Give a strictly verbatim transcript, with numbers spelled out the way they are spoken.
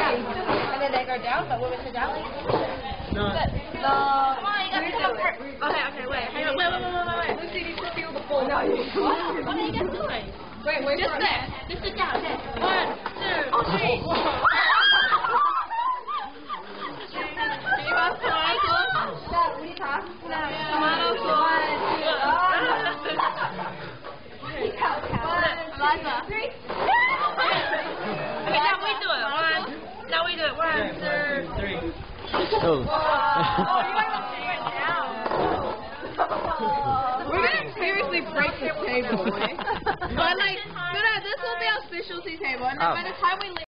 And then they go down, but women sit down. No. No. Come on, you gotta come first. Okay, okay, wait. Hang on. Wait, wait, wait, wait, wait. Lucy needs to feel the ball. No, you What? What are you guys doing? Wait, wait. Just there. Just sit down. Okay. One, two, three. You want tomato sauce? No, we talk. No. Tomato sauce. Eliza. Three. Okay, now we do it. One. Now we do it. One, two, three. Oh. Oh, you want to do it now? We're gonna seriously break this table, eh? But like, you know, this will be our specialty table, and then by the time we leave.